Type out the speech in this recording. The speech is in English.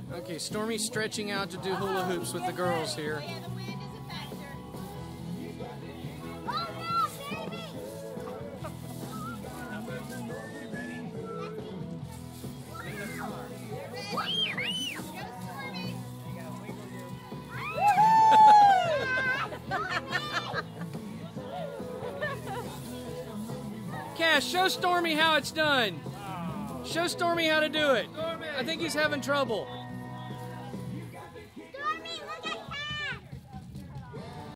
Okay, Stormy's stretching out to do hula hoops with the girls here. Cash, show Stormy how it's done. Show Stormy how to do it. I think he's having trouble.